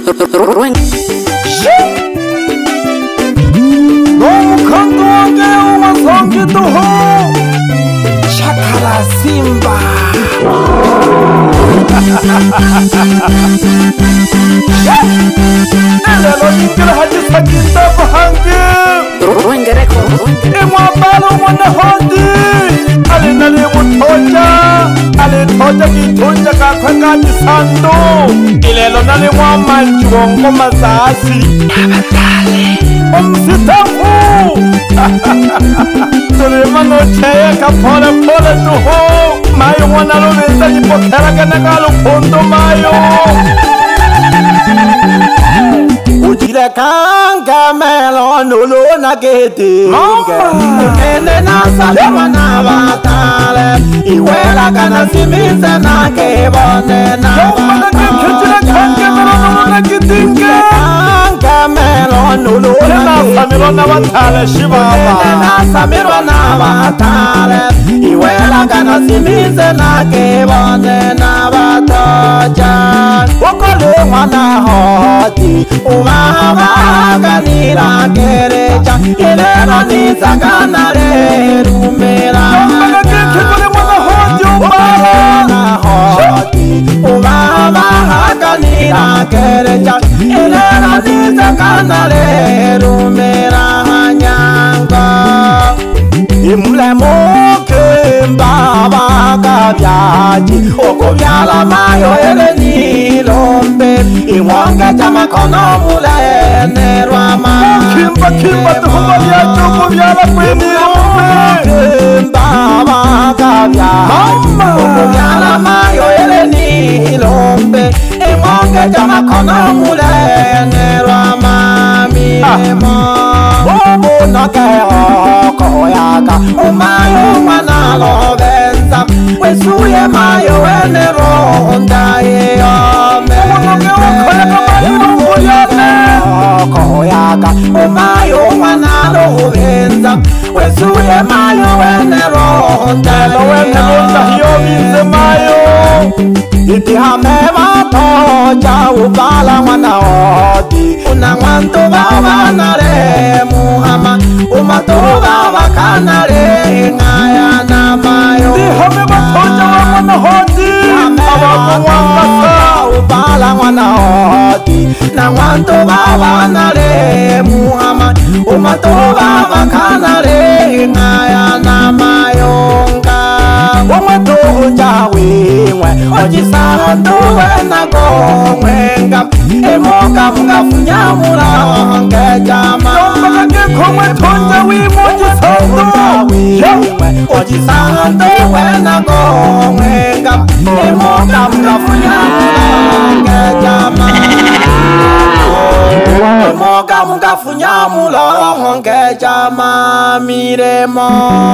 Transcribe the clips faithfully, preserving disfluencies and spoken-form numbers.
너무 감동하게 우마성기도 호 샤카라 심바 내가 인기를 하지 사귄다고 한게 이모아 바로 원나 허디 알리 날리 못터자 알리 터자기 돈자가 관가지 산도 이래로 날리 와만 주원 꼬마 사시 엄스타후 소리만 노체야 가퍼라 퍼라 두호 마요 원나로 왼사지 포테라가 나가로 본도 마요 Ujira kanga melo nulu na geti Ene na salima na batale Iwela kana simise na kebone na Kanga melo nulu na batale Ene na samiro na batale Iwela kana simise na kebone na batoja Wakole wana hoti Umama kanira kerecha Ilero nisa kanare rumera Wana hoti Umama kanira kerecha Ilero nisa kanare rumera Hanyanga Imule moke mbaba kabyaji Oko byala mayo ele nilombe Iwanga chama kono mule nerwama Kimba kimba tuhuma ya choko byala kweni ombe Mbaba kabyaji Oko byala mayo ele nilombe Iwanga chama kono mule nerwama Miremo Bobo noke oko yaka Umayo manalo benza Wesuye mayo wene ronda yeome Oko yaka Umayo manalo benza Wesuye mayo wene ronda yeome Iti hame matoja ubala wana odi Una wanto baba nare muhama Umato baba kanare ngaya na mayo Iti hame matoja wana odi Ubala wana odi Na wanto baba nare muhama Umato baba kanare ngaya na mayo Wamato jawiwe Ojisa nduwe na gomwenga Emoka mga funyamura Hange jama Yombaka kekongwe tonja wimo jisandu Ojisa nduwe na gomwenga Emoka mga funyamura Hange jama Emoka mga funyamura Hange jama Miremo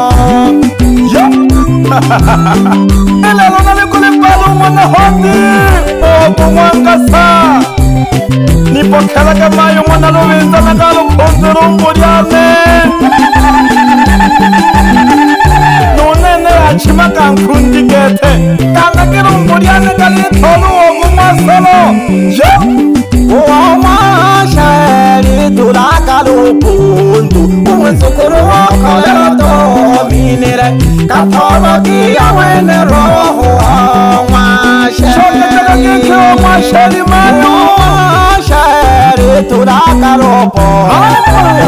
Ele lona le kule palo mwana hondi Opo mwangasa Nipo kala kama yo mwana lo wenza na galo konzoro mbodiane Nonene achima kankundi gete Kanga kiro mbodiane gali tolu ogu masolo Uwa sheri tulaka lupundu Uwe sukuru wako lero dominire Katolo kia wene roho Uwa sheri Uwa sheri manu Uwa sheri tulaka lupundu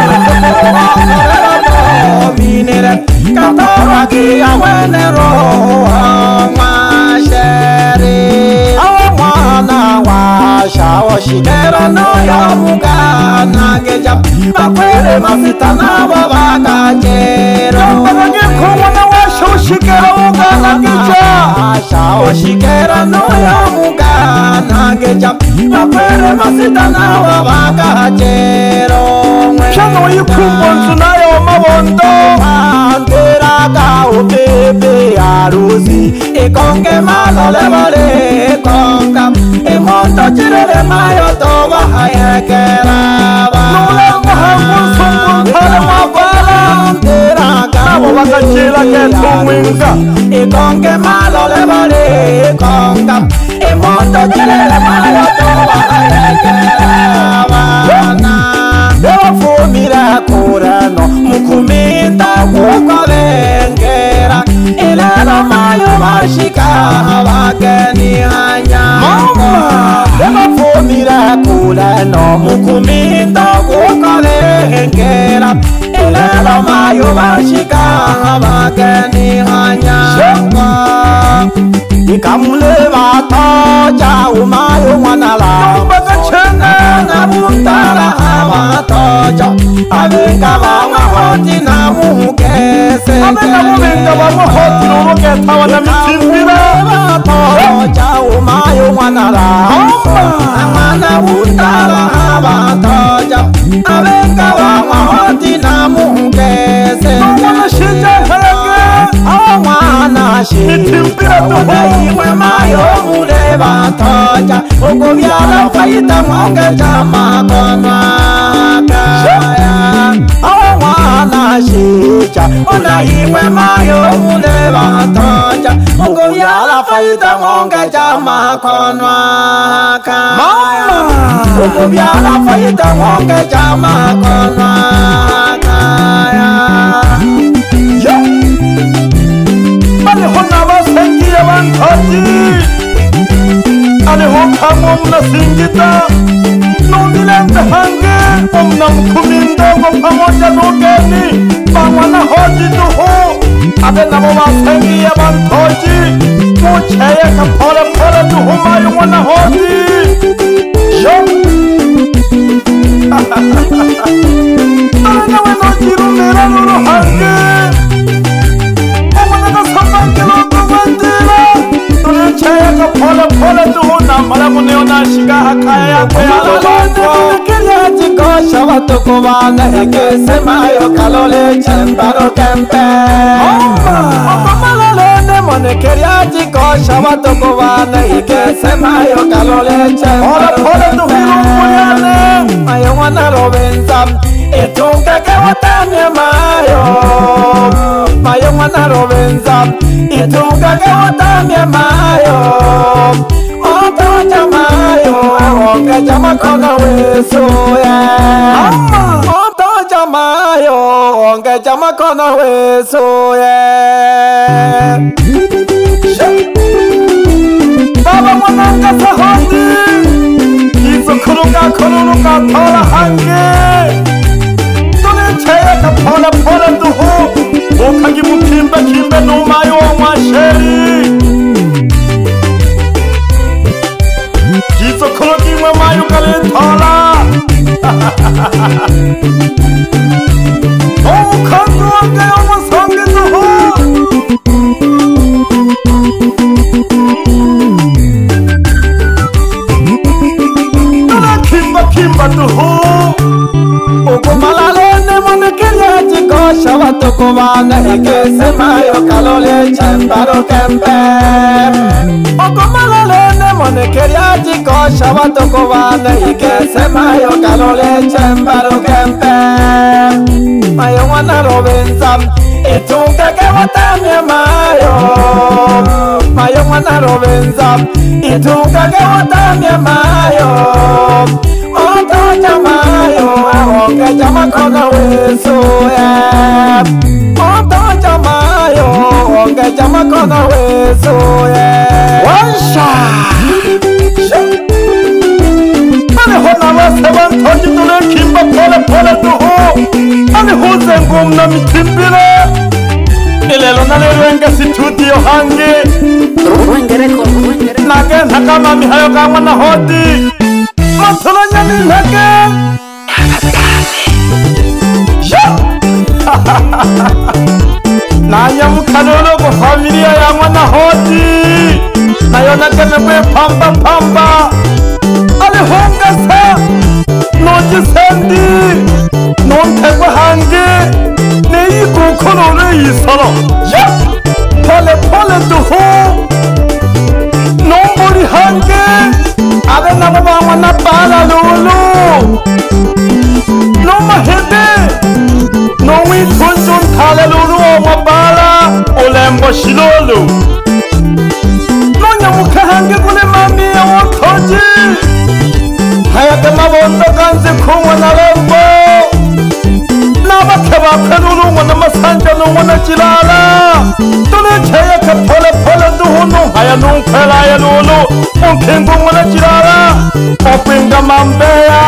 Dominire Katolo kia wene roho Uwa sheri Awa mwana wa shawo shigero no ya muga na geja Bakwere masita na baba kajero Mbagage kuwa na wa shawo shigero muga na geja Shawo shigero no ya muga na geja Bakwere masita na baba kajero Shano yukumbonsu na yo mabondo Antera ka ubebe arusi Ikonge malole vale konga Imondo chirere mayo toba hayekera Nule mahamu sumbu kare mabala Antera ka ubebe arusi Ikonge malole vale konga Imondo chirere mayo toba hayekera bageni hanyangwa ikamule batoja umayo mwanala bagachene na buntara abatoja abenga bamahoti na mukese abenga mubenga bamahoti n'umugeta wana mitimbira batoja umayo mwanala na buntara abatoja abenga bamahoti na mukese mwana shija harage mwana mitimbira tuhiwe mayo mule batoja ukubyala fayita mwonge jamakona kaya mwana shija unahiwe mayo mule batoja ukubyala fayita mwonge jamakona kaya ukubyala fayita mwonge jamakona kaya aliho n'abasengiye bantoji aliho kamwe mnasingita numilenze hange omnamkumindongo pamoja n'ugeni bamwana hoji duhu abe nabo basengiye bantoji muceye kapole pole duhumaye umwana hoji yo ale nawe nogirumira n'uruhange pole pole tuhuna malamu neo nashiga hakaya yakwe alalongo kiryati kosha watuko bana hekese mayo kalole chembaro kempe Opa malalone mone kiryati kosha watuko bana hekese mayo kalole chembaro pole pole tuhiru muyane mayo wana robenza itunga ke watamye mayo mayo wana robenza itunga ke watamye mayo otoja mayo onge jama kona wesuye otoja mayo onge jama kona wesuye baba mwananga sahandi izo kurunga kurunga tola hange tune cheye ka pole pole duhu ukagi mukimbe kimbe numayo wa mwasheri izo kurugi mwe mayo kaletola omukangu wange omusongi duhu kimba kimba duhu ukumalalone monekelyati kosha watuko bana hekese mayo kalole chembaro kempe ukumalalone monekelyati kosha watuko bana hekese mayo kalole chembaro kempe mayo wana robenza itunga ke watamye mayo mayo wana robenza itunga ke watamye mayo otoja mayo onge jama kona wesuye otoja mayo onge jama kona wesuye wansha aliho n'abase bantoji tune kimba pole pole duhu alihuze ngumna mitimbire ilelo nalirwenge situdio hange nage ntakama mihayo kamwa na hodi matulanya n'intege nanyamukanolo go familia ya mwana hodi nayo nagemegwe pamba pamba alihongasa nogisendi nontegwe hange neyigukorore yisoro pole pole duhu nombori hange abe nabo banywa na bala lulu nomahebe nowitunju ntale lulu omabala ulembo shilolu nonyamuka hange kule mami ya wotoji hayage mabondo ganze kumwa na lembo nabake bakwe lulu na masanja nungwa na chilala tunecheye ke pole pole duhunu haya nunkwela ya lulu unkingu ngwa chilala opinga mambeya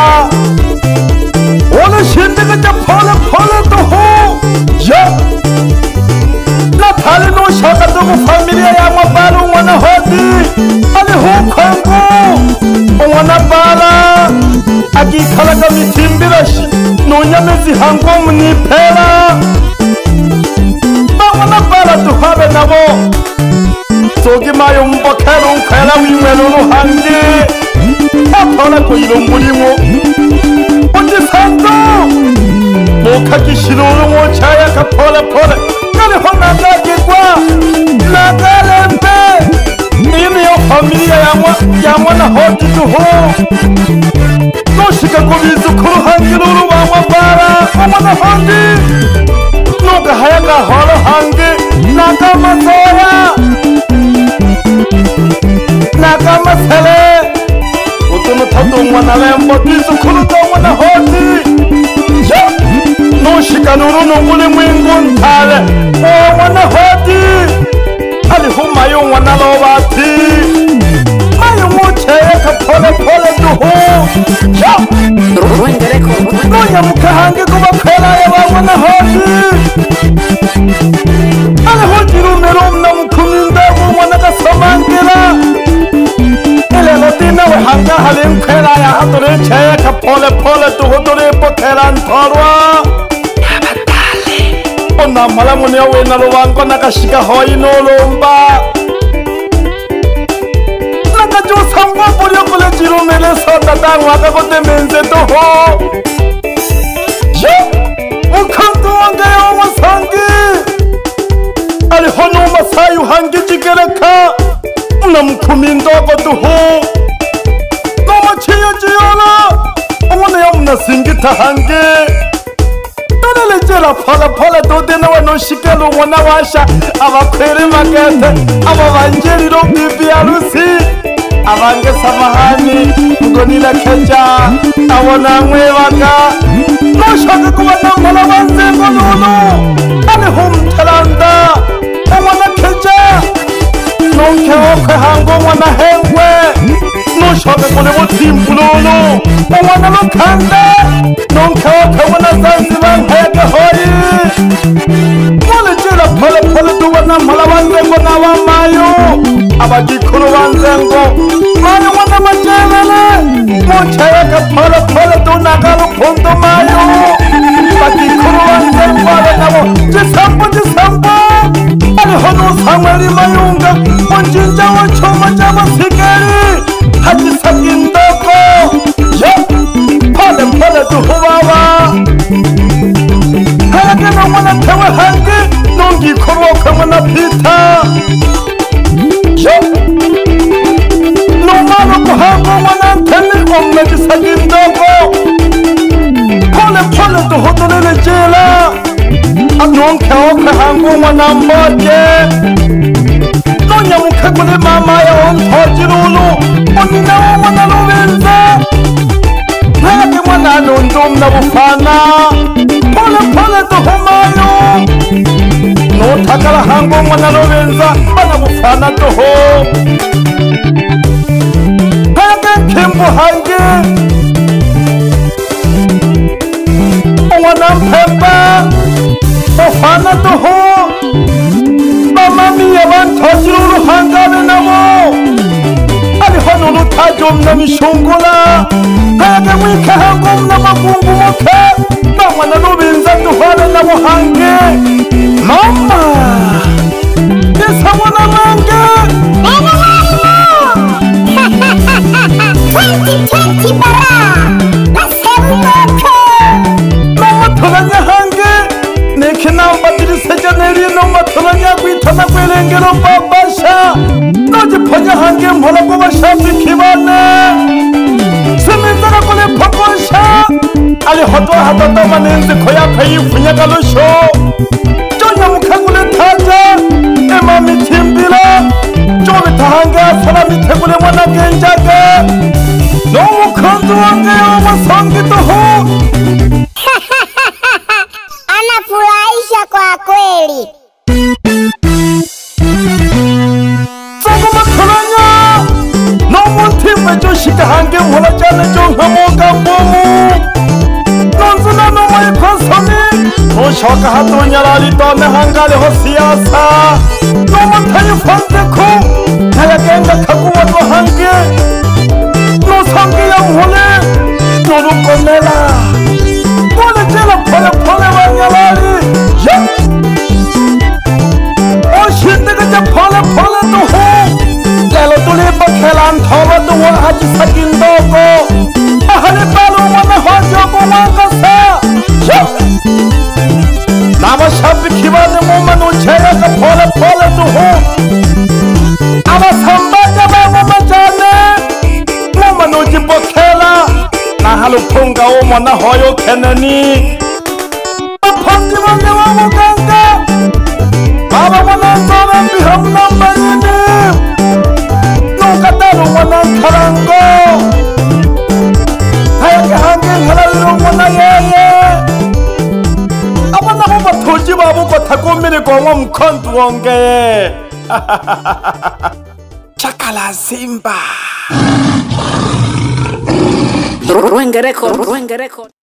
wana shindika ja pole pole duhu ya agikalaga mitimbirashi nunyamezi hango munipera bamwana bara duhabe nabo sogimayo mbokero nkwera wimwero ruhange apora kuyirumburimo ugisanzo mukagishiruru mucaya kapole pole kariho nagagirwa nagalembe iyi niyo familiya yamwa na hoti duho nushika kubiza ukuruhange ruru bamwa bara bamwa na hoti nugahaya gahoro hange nagamazoya nagamasele utuntu tadumwa na lembo biza ukurudumwa na hoti nushika nurununguli mwinguntale omwa na hoti hariho mayungwa na robati mayumuceye kapole pole duhu nunyamukahange kubakwelaye bamwa na hoti hariho girumerum na mukuminda bumwa na gasomangira ilelo dinawe hanga hari nkwelaye hadureceye kapole pole duhu duripokera ntorwa onamala muniyo wena rubango nagashiga hoyi nurumba nagajusambo buriyo kule jirumele sodadanwaga kudemenze doho mukantu wangaye w'umusangi ariho n'umasayi uhanga ikigereka unamukumi indogo duhu n'umukiyogiyora umuniyo munasingita hange lejera pala pala dode nawe nushikelo umwana washa abakwere magete aba bangeriro bibi arusi abange samahani ngo nilakeja abona mwebaga nushaka kubona mala banzengo lulu ane humtalanda umwana keja nonke okwe hango umwana hengwe nushaka kule mutimbululu umwana lukande nonke okwe umwana zanzibar nkayage hoyi mwalejera pole pole duwana mala banzengo n'abamayo abagikuru banzengo mayo mwana majerere mucayage pole pole dunaga rukundo mayo bagikuru banzengo abe nabo gisambo gisambo ariho n'usangwe rimayunga munjinja w'icuma c'amasigari hagisabwa indogo pole pole duhubaba hayage n'umwana tewe hange nungikoroka mwana pita n'umwana guhanga umwana ntene umwe gisabwa indogo pole pole duhudurire jela anonke okwe hanga umwana mboje nunyamuke kuri mama yawe ntogirulu unina w'umwana rubenza ntayage mwana nundumna bufana pole pole duhumayo nutakara hanga umwana rubenza mbana bufana duhu ntayage nkimbu hange umwana mpemba bufana duhu bamamiye bantogire uruhangabe nabo ariho n'urutajomna mishungura ntayage mwikahangomna magungumuke bamwana rubinza duhore nabo hange mama isabona mange twenty twenty bara nasebunoke n'amatoranya hange niki nambagirisejyaneri n'amatoranya gwitana gw'irengero babasha nogiponya hange mpora gw'abashafiki bane simizana kuri pokosha ariho dwahatadoma n'inziko yapfe yifunyaga rusho jonyamuka kuri taja ema mitimbira jo bitahange asara miteguremo na bwenjaga n'umukunzi wange w'umusongi duhu anafurahisha kwa kweli. Sogumatoranya n'umutima joshika hange mpora cyane jo nkamuga mbumu nonzuna n'umuri konsoni nushoka hatonyarari done hangariho siyasa n'umutayi fanteko ntayagenga kaguwa hange nusangiye nkule nolukomela kuletela pholepole banyalali oshindikeja pholepole tuhu lelo tulibokhela ntholo tuwo hajisakindoko ahalipalo mwana hojokowangasa nabashabiki bane mumanucheyaka pholepole tuhu abasambaja bangomajane mumanujibokhela nahaluphunga umona hoyo keneni baphanti bane wamuganga baba mwananzona mbihamnambayini nukatalu mwanankalango hayakahange nhalalilo mwana yeye abana bo bathoji babo kothakomile kongo mkhonto wongeye chakala simba Ruenge record, ruenge record.